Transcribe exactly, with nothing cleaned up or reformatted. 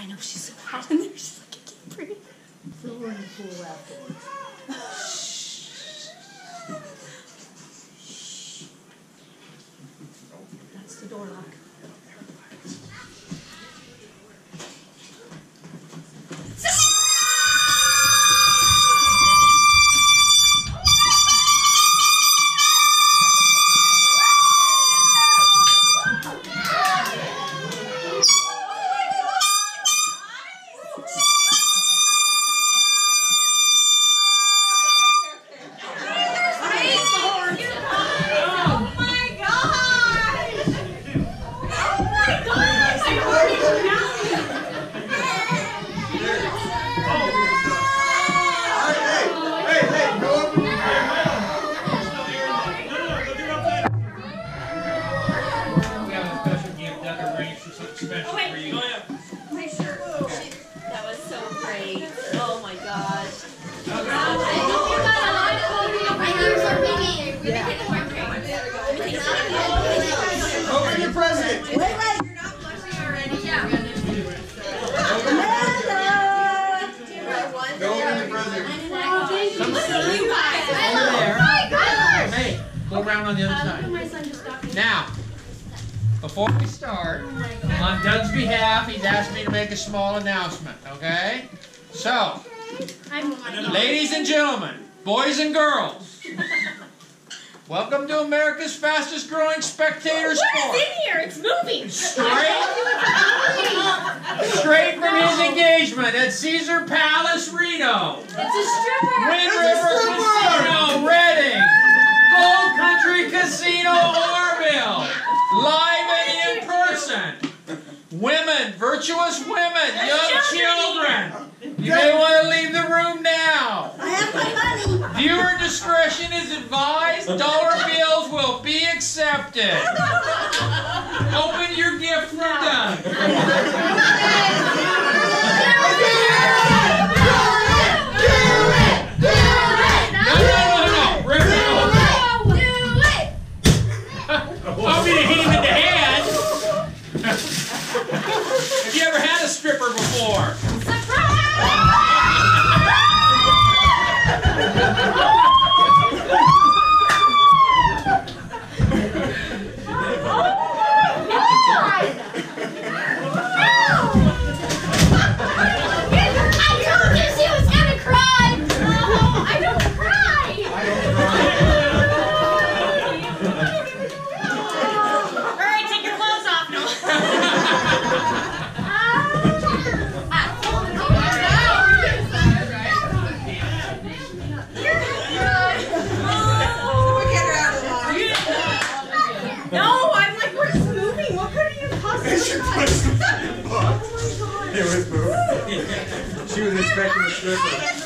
I know she's so hot in there. She's like, I can't breathe. So we're in the pool afterwards. That's the door lock. Oh, wait. My shirt. That was so great. Oh my gosh. Over your president. Wait, wait. You're not blushing already? Yeah. Go over your president. Come Listen to you guys. over there. Oh my gosh. Hey, go around on the other side. Now, before we start, on Doug's behalf, he's asked me to make a small announcement, okay? So, ladies and gentlemen, boys and girls, welcome to America's fastest growing spectator sport. What is in here? It's moving. Straight, straight from his engagement at Caesar Palace, Reno. It's a stripper. Wind River Casino, Reading. Gold Country Casino, Orville. Live and in person. Women, virtuous women, young children. You may want to leave the room now. I have my money. Viewer discretion is advised. Dollar bills will be accepted. Open your gift for Doug. Want me to hit him in the head? Have you ever had a stripper before? It was moving. She was expecting a stripper.